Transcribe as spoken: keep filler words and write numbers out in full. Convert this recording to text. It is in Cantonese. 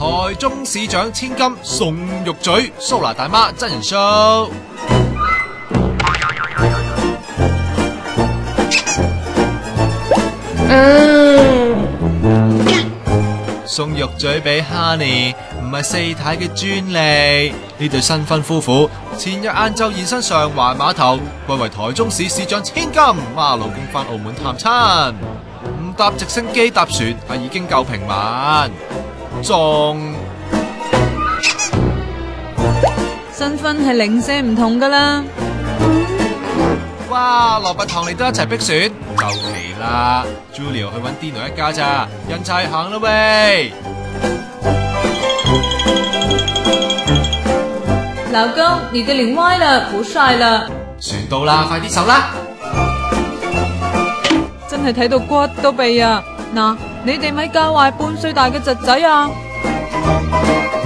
台中市長千金送玉嘴，蘇娜大媽真人 show。 嗯， 送玉嘴俾 Honey 唔係四太嘅專利，呢對新婚夫婦前日晏晝現身上環碼頭，貴為台中市市長千金，哇！老公返澳門探親，唔搭直升機搭船係已經夠平民，仲新婚係零舍唔同噶啦。 哇！蘿蔔糖你都一齊逼船，就期啦 ！Julio 去搵 Dino 一家咋，人齊行啦喂！ 老公，你的臉歪了，不帥了。 船到啦，快啲手啦！ 真係睇到骨都痹啊！嗱，你哋咪教壞半歲大嘅侄仔啊！